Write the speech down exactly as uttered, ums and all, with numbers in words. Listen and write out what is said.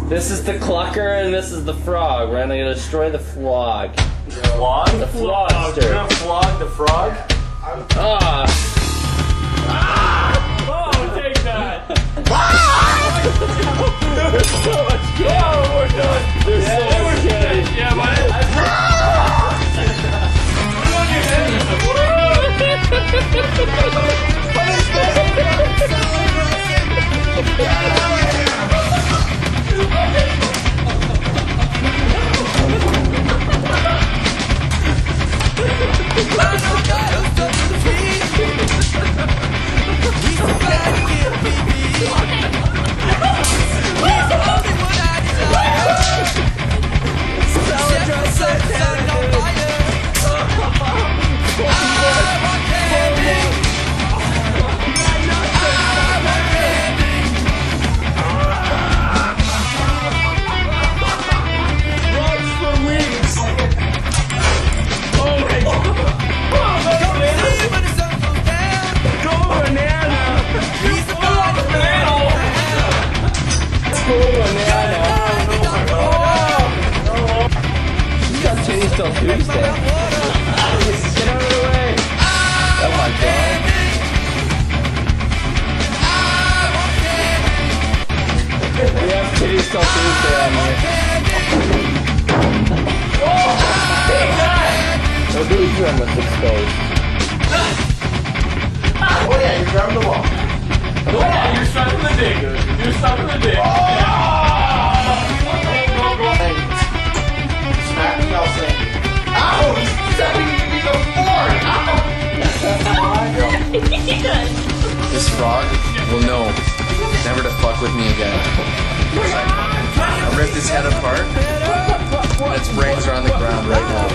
This is the clucker and this is the frog. We're gonna destroy the flog. Flog? The flogster. You're gonna flog the frog? Ah! Ah! Oh, take that! There's so much candy. Oh, we're done. There's yeah, so much candy. Yeah, but Till Tuesday. Get out of the way. Oh my god. We have titties till Tuesday on here. Oh! Take that! No booze room was exposed. Oh yeah, you're grabbing the wall. Oh yeah, you're sucking the dick. You're sucking the dick. Oh! Smack me all saying, ow! He's stepping into the floor! Ow! This frog will know never to fuck with me again. I ripped his head apart, and its brains are on the ground right now.